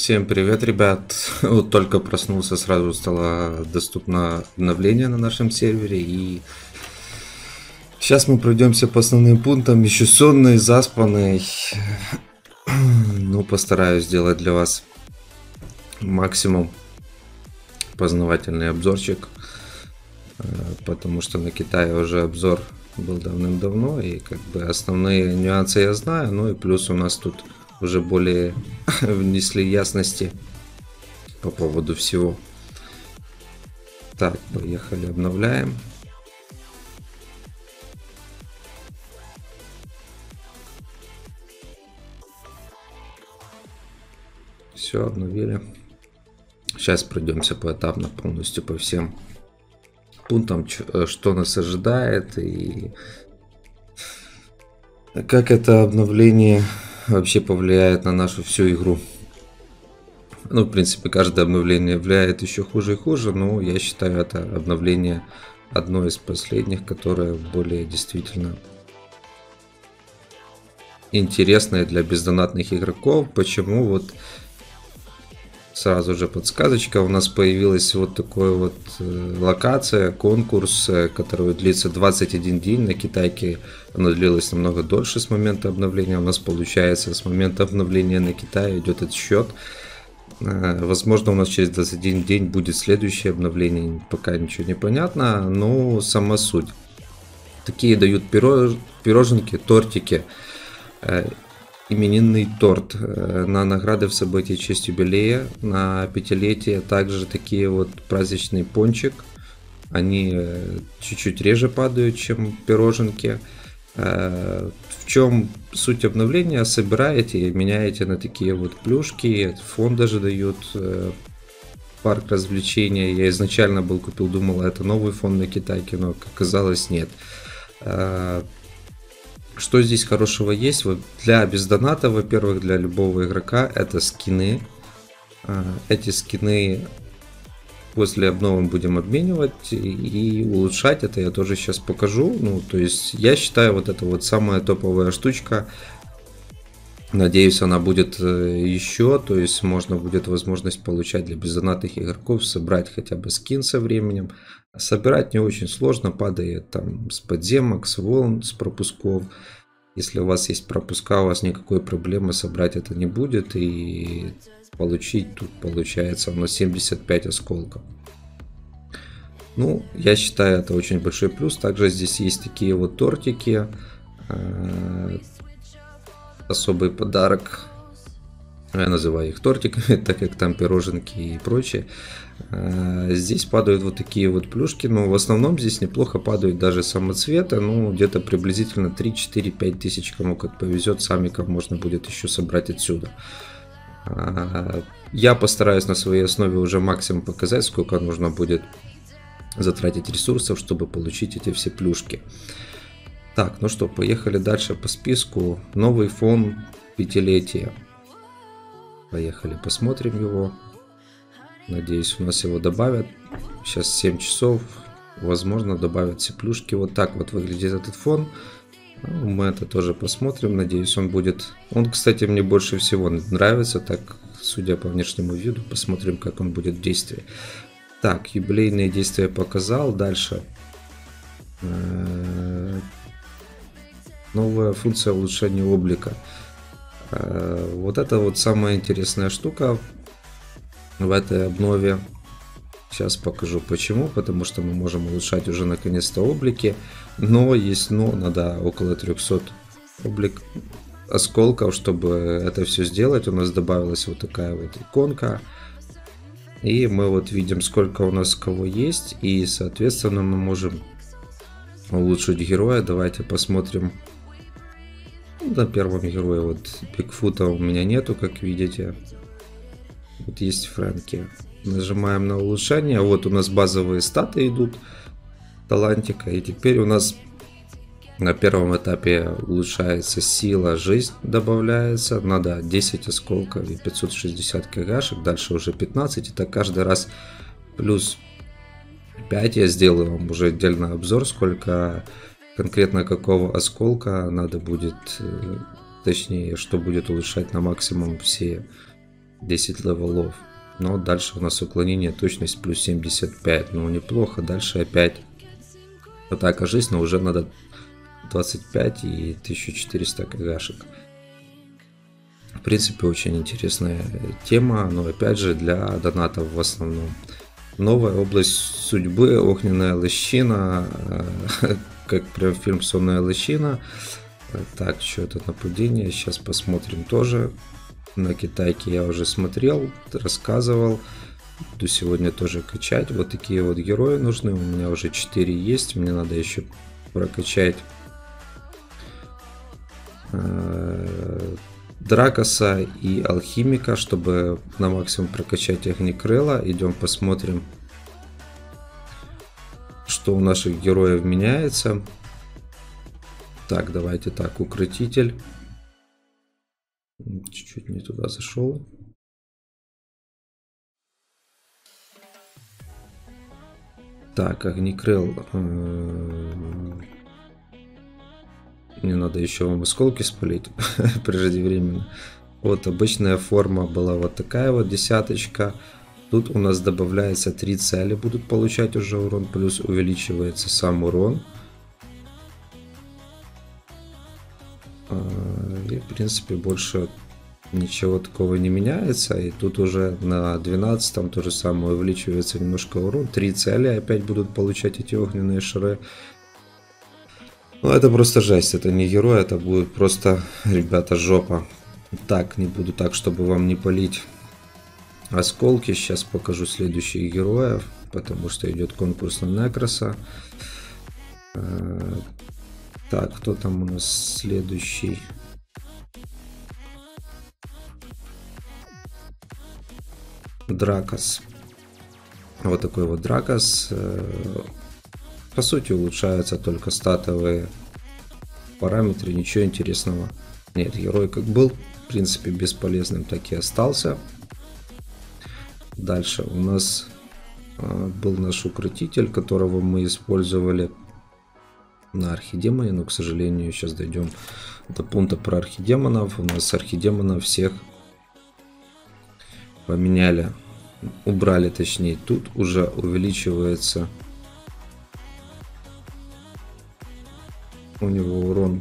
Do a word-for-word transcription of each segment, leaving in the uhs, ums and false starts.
Всем привет, ребят! Вот только проснулся, сразу стало доступно обновление на нашем сервере. И сейчас мы пройдемся по основным пунктам. Еще сонный, заспанный. Ну, постараюсь сделать для вас максимум познавательный обзорчик. Потому что на Китае уже обзор был давным-давно. И как бы основные нюансы я знаю. Ну и плюс у нас тут уже более внесли ясности по поводу всего. Так, поехали, обновляем. Все, обновили. Сейчас пройдемся поэтапно полностью по всем пунктам, что нас ожидает и как это обновление вообще повлияет на нашу всю игру. Ну, в принципе, каждое обновление влияет еще хуже и хуже, но я считаю это обновление одно из последних, которое более действительно интересное для бездонатных игроков. Почему? Вот сразу же подсказочка, у нас появилась вот такая вот локация, конкурс, который длится двадцать один день. На Китайке оно длилось намного дольше с момента обновления. У нас получается с момента обновления на Китае идет отсчет. Возможно, у нас через двадцать один день будет следующее обновление, пока ничего не понятно, но сама суть. Такие дают пирож... пироженки, тортики. Именинный торт на награды в событии в честь юбилея на пятилетие. Также такие вот праздничный пончик. Они чуть-чуть реже падают, чем пироженки. В чем суть обновления? Собираете и меняете на такие вот плюшки. Фон даже дают. Парк развлечения. Я изначально был купил, думал, это новый фон на Китайке, но как оказалось, нет. Что здесь хорошего есть? Вот для бездоната, во-первых, для любого игрока, это скины. Эти скины после обновы будем обменивать и улучшать. Это я тоже сейчас покажу. Ну, то есть, я считаю, вот это вот самая топовая штучка. Надеюсь, она будет еще. То есть, можно будет возможность получать для бездонатных игроков, собрать хотя бы скин со временем. Собирать не очень сложно, падает там с подземок, с волн, с пропусков. Если у вас есть пропуска, у вас никакой проблемы собрать это не будет. И получить тут получается у нас семьдесят пять осколков. Ну, я считаю, это очень большой плюс. Также здесь есть такие вот тортики. Особый подарок. Я называю их тортиками, так как там пироженки и прочее. Здесь падают вот такие вот плюшки, но в основном здесь неплохо падают даже самоцветы. Ну, где-то приблизительно три, четыре, пять тысяч, кому как повезет, самиков можно будет еще собрать отсюда. Я постараюсь на своей основе уже максимум показать, сколько нужно будет затратить ресурсов, чтобы получить эти все плюшки. Так, ну что, поехали дальше по списку. Новый фон пятилетия. Поехали, посмотрим его. Надеюсь, у нас его добавят. Сейчас семь часов. Возможно, добавят все плюшки. Вот так вот выглядит этот фон. Мы это тоже посмотрим. Надеюсь, он будет... Он, кстати, мне больше всего нравится. Так, судя по внешнему виду, посмотрим, как он будет в действии. Так, юбилейные действия показал. Дальше. Новая функция улучшения облика. Вот это вот самая интересная штука в этой обнове. Сейчас покажу почему. Потому что мы можем улучшать уже наконец-то облики. Но есть но, надо около трёхсот облик осколков, чтобы это все сделать. У нас добавилась вот такая вот иконка. И мы вот видим, сколько у нас кого есть. И соответственно мы можем улучшить героя. Давайте посмотрим. На первом герое вот Бигфута у меня нету, как видите. Вот есть Фрэнки. Нажимаем на улучшение. Вот у нас базовые статы идут. Талантика. И теперь у нас на первом этапе улучшается сила, жизнь добавляется. Надо десять осколков и пятьсот шестьдесят кгшек. Дальше уже пятнадцать. Это каждый раз плюс пять. Я сделаю вам уже отдельный обзор, сколько... Конкретно какого осколка надо будет, точнее, что будет улучшать на максимум все десять левелов. Но дальше у нас уклонение, точность плюс семьдесят пять. Ну, неплохо. Дальше опять атака жизнь, но уже надо двадцать пять и тысяча четыреста кгшек. В принципе, очень интересная тема, но опять же для донатов в основном. Новая область судьбы, огненная лощина, как прям фильм «Сонная лощина». Так, что это нападение, сейчас посмотрим тоже. На китайке я уже смотрел, рассказывал. Буду сегодня тоже качать. Вот такие вот герои нужны. У меня уже четыре есть. Мне надо еще прокачать Дракоса и Алхимика, чтобы на максимум прокачать Огнекрыла. Идем посмотрим, что у наших героев меняется. Так, давайте так, Укротитель. Чуть-чуть не туда зашел. Так, Огнекрыл. Мне надо еще вам осколки спалить преждевременно. Вот обычная форма была вот такая вот десяточка. Тут у нас добавляется три цели, будут получать уже урон, плюс увеличивается сам урон. И в принципе больше ничего такого не меняется. И тут уже на двенадцатом то же самое, увеличивается немножко урон. Три цели опять будут получать эти огненные шары. Ну, это просто жесть, это не герой, это будет просто, ребята, жопа. Так, не буду так, чтобы вам не палить осколки. Сейчас покажу следующих героев, потому что идет конкурс на Некроса. Так, кто там у нас следующий? Дракос. Вот такой вот Дракос. По сути, улучшаются только статовые параметры, ничего интересного нет. Герой как был, в принципе, бесполезным, так и остался. Дальше у нас был наш Укротитель, которого мы использовали на Архидемоне, но, к сожалению, сейчас дойдем до пункта про Архидемонов. У нас Архидемонов всех поменяли, убрали, точнее, тут уже увеличивается у него урон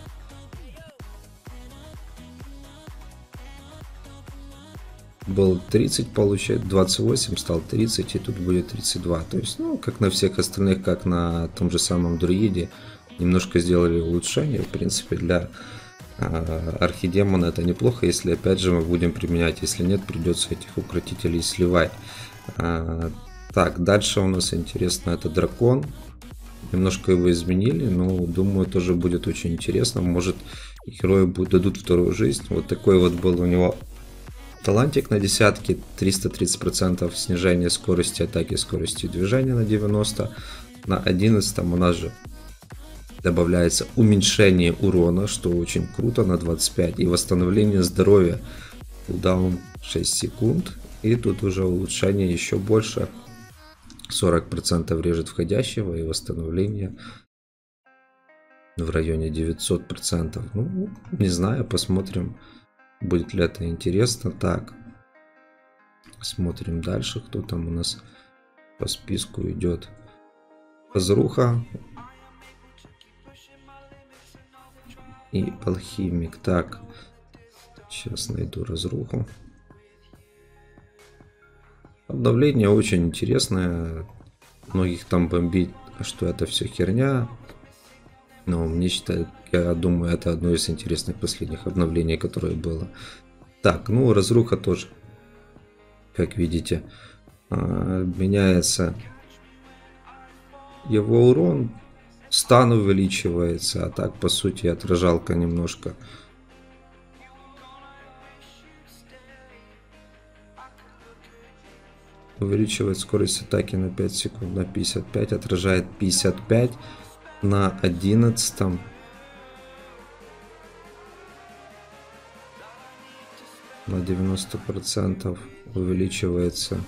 был тридцать, получает двадцать восемь, стал тридцать, и тут будет тридцать два. То есть, ну, как на всех остальных, как на том же самом Друиде, немножко сделали улучшение. В принципе, для э, Архидемона это неплохо, если опять же мы будем применять. Если нет, придется этих укротителей сливать. Э, так, дальше у нас интересно, это дракон. Немножко его изменили, но думаю, тоже будет очень интересно. Может, герою будут, дадут вторую жизнь. Вот такой вот был у него талантик на десятке. триста тридцать процентов снижение скорости атаки, скорости движения на девяносто. На одиннадцатом у нас же добавляется уменьшение урона, что очень круто, на двадцать пять. И восстановление здоровья. Кулдаун шесть секунд. И тут уже улучшение еще больше. сорок процентов режет входящего и восстановление в районе девятьсот процентов. Ну, не знаю, посмотрим, будет ли это интересно. Так, смотрим дальше, кто там у нас по списку идет. Разруха и Алхимик. Так, сейчас найду Разруху. Обновление очень интересное. Многих там бомбит, что это все херня. Но мне считаю, я думаю, это одно из интересных последних обновлений, которое было. Так, ну Разруха тоже, как видите, меняется его урон, стан увеличивается, а так по сути отражалка немножко. Увеличивает скорость атаки на пять секунд, на пятьдесят пять, отражает пятьдесят пять, на одиннадцатом на девяносто процентов увеличивается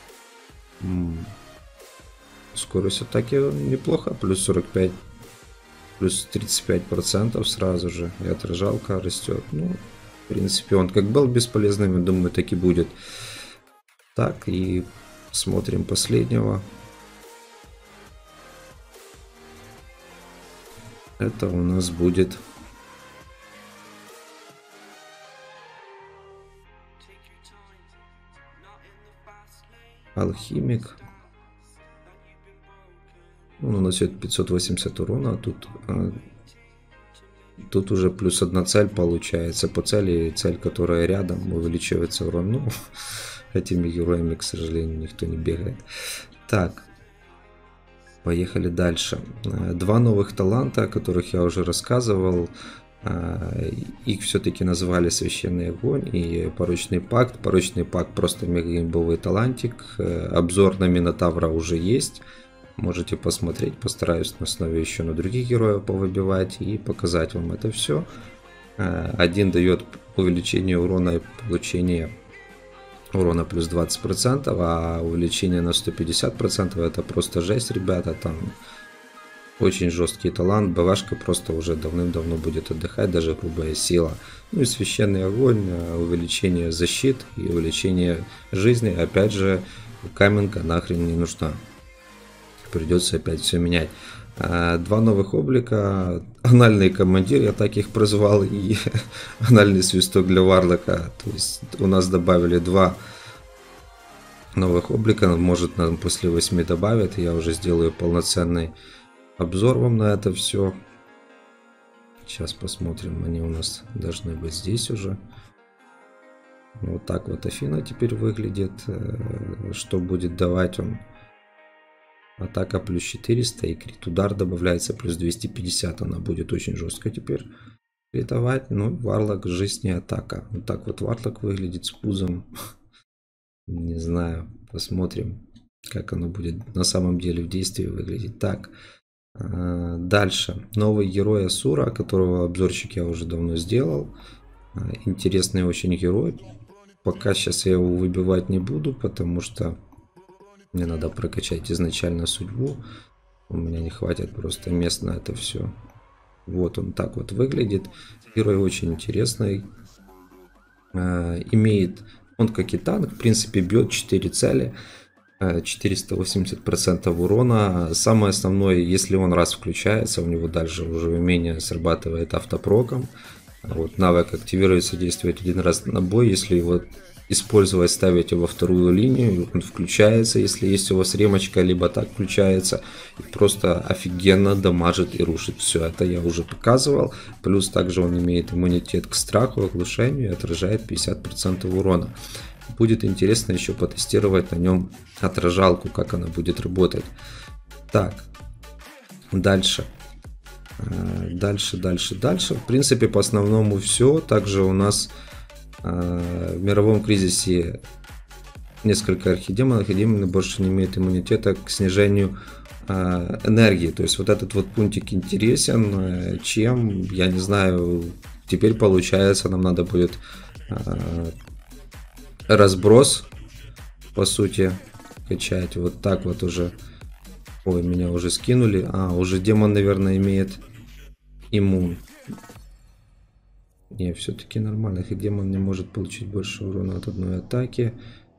скорость атаки, неплохо, плюс сорок пять, плюс тридцать пять процентов сразу же, и отражалка растет. Ну, В принципе, он как был бесполезным, я думаю, так и будет. Так, и смотрим последнего. Это у нас будет алхимик. Он наносит пятьсот восемьдесят урона, а тут, а, тут уже плюс одна цель получается по цели, цель, которая рядом, увеличивается урон. Ну, этими героями, к сожалению, никто не бегает. Так, поехали дальше. Два новых таланта, о которых я уже рассказывал. Их все-таки назвали Священный Огонь и Порочный Пакт. Порочный Пакт просто мега-имбовый талантик. Обзор на Минотавра уже есть. Можете посмотреть. Постараюсь на основе еще на других героев повыбивать и показать вам это все. Один дает увеличение урона и получение урона плюс двадцать процентов, а увеличение на сто пятьдесят процентов это просто жесть, ребята. Там очень жесткий талант. БВшка просто уже давным-давно будет отдыхать, даже грубая сила. Ну и Священный Огонь, увеличение защит и увеличение жизни. Опять же, каменка нахрен не нужна. Придется опять все менять. Два новых облика. Анальный командир, я так их прозвал, и анальный свисток для Варлока. То есть у нас добавили два новых облика. Может, нам после восьми добавят. Я уже сделаю полноценный обзор вам на это все. Сейчас посмотрим. Они у нас должны быть здесь уже. Вот так вот Афина теперь выглядит. Что будет давать он? Атака плюс четыреста и крит удар добавляется плюс двести пятьдесят. Она будет очень жестко теперь критовать. Ну, Варлок, жизнь и атака. Вот так вот Варлок выглядит с пузом. Не знаю. Посмотрим, как оно будет на самом деле в действии выглядеть. Так. Дальше. Новый герой Асура, которого обзорчик я уже давно сделал. Интересный очень герой. Пока сейчас я его выбивать не буду, потому что мне надо прокачать изначально судьбу. У меня не хватит просто мест на это все. Вот он так вот выглядит. Герой очень интересный. Э, имеет, он как и танк, в принципе, бьет четыре цели. четыреста восемьдесят процентов урона. Самое основное, если он раз включается, у него дальше уже умение срабатывает автопроком. Вот, навык активируется, действует один раз на бой. Если его использовать, ставить его во вторую линию, он включается, если есть у вас ремочка, либо так включается, и просто офигенно дамажит и рушит. Все это я уже показывал. Плюс также он имеет иммунитет к страху, оглушению и отражает пятьдесят процентов урона. Будет интересно еще потестировать на нем отражалку, как она будет работать. Так, дальше. Дальше, дальше, дальше. В принципе, по основному все. Также у нас в мировом кризисе несколько архидемонов. Архидемоны больше не имеют иммунитета к снижению энергии. То есть вот этот вот пунктик интересен. Чем, я не знаю, теперь получается нам надо будет разброс, по сути, качать. Вот так вот уже. Ой, меня уже скинули. А, уже демон, наверное, имеет иммун. Не, все-таки нормально. И демон не может получить больше урона от одной атаки.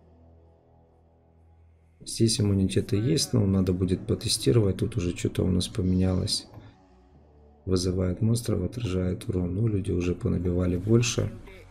Здесь иммунитеты есть, но надо будет потестировать. Тут уже что-то у нас поменялось. Вызывает монстров, отражает урон. Ну, люди уже понабивали больше.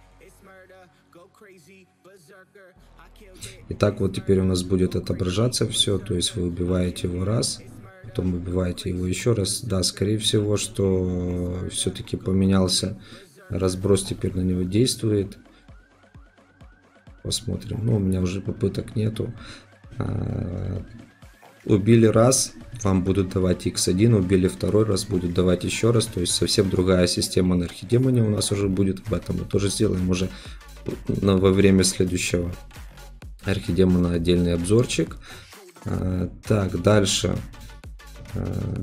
Итак, вот теперь у нас будет отображаться все. То есть вы убиваете его раз, потом убиваете его еще раз. Да, скорее всего, что все-таки поменялся разброс, теперь на него действует. Посмотрим. Ну, у меня уже попыток нету. А, убили раз, вам будут давать икс один. Убили второй раз, будут давать еще раз. То есть совсем другая система на архидемоне у нас уже будет. Об этом мы тоже сделаем уже на, во время следующего архидемона отдельный обзорчик. А, так, дальше. А,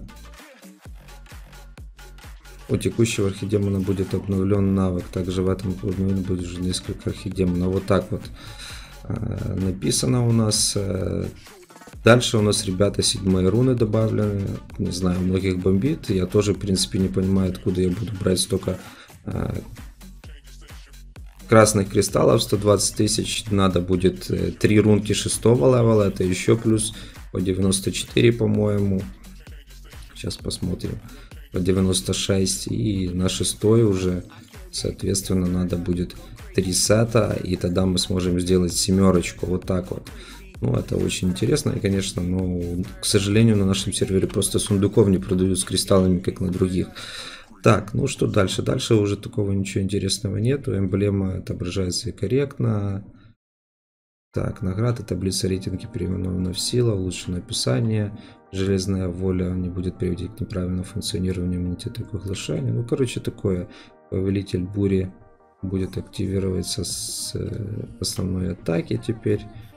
у текущего архидемона будет обновлен навык. Также в этом обновлении будет уже несколько архидемонов. Вот так вот а, написано у нас. Дальше у нас, ребята, седьмые руны добавлены. Не знаю, многих бомбит. Я тоже, в принципе, не понимаю, откуда я буду брать столько а, красных кристаллов сто двадцать тысяч, надо будет три рунки шестого левела, это еще плюс по девяносто четыре, по-моему. Сейчас посмотрим. По девяносто шесть, и на шестой уже, соответственно, надо будет три сета, и тогда мы сможем сделать семерочку, вот так вот. Ну, это очень интересно, и, конечно, но, к сожалению, на нашем сервере просто сундуков не продают с кристаллами, как на других. Так, ну что дальше? Дальше уже такого ничего интересного нету, эмблема отображается и корректно. Так, награды, таблица рейтинги переименована в сила, улучшено описание, железная воля не будет приводить к неправильному функционированию иммунитета к оглашению. Ну, короче, такое, повелитель бури будет активироваться с основной атаки теперь.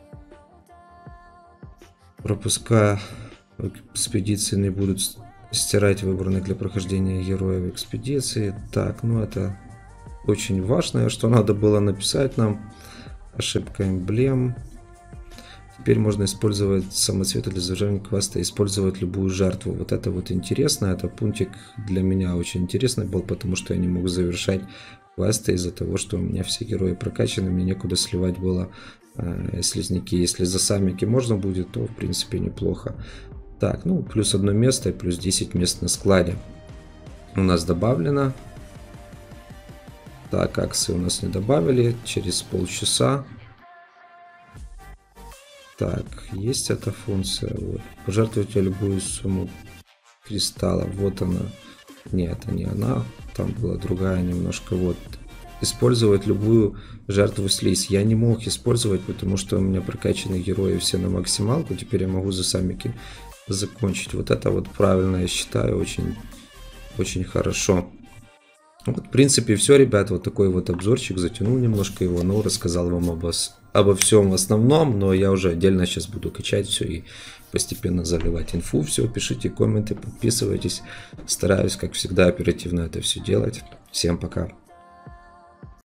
Пропуска экспедиции не будут стирать выбранных для прохождения героев экспедиции. Так, ну это очень важно, что надо было написать нам. Ошибка эмблем. Теперь можно использовать самоцветы для завершения квеста, использовать любую жертву. Вот это вот интересно. Это пунктик для меня очень интересный был, потому что я не мог завершать квесты из-за того, что у меня все герои прокачаны, мне некуда сливать было э, слизняки. Если за самики можно будет, то в принципе неплохо. Так, ну плюс одно место и плюс десять мест на складе у нас добавлено. Так, акции у нас не добавили, через полчаса. Так, есть эта функция. Вот. Пожертвуйте любую сумму кристалла. Вот она. Нет, это не она. Там была другая немножко. Вот. Использовать любую жертву слизь. Я не мог использовать, потому что у меня прокачанные герои все на максималку. Теперь я могу за самики закончить. Вот это вот правильно, я считаю, очень, очень хорошо. Вот, в принципе, все, ребят, вот такой вот обзорчик, затянул немножко его, но рассказал вам обо, обо всем в основном, но я уже отдельно сейчас буду качать все и постепенно заливать инфу, все, пишите комменты, подписывайтесь, стараюсь, как всегда, оперативно это все делать. Всем пока!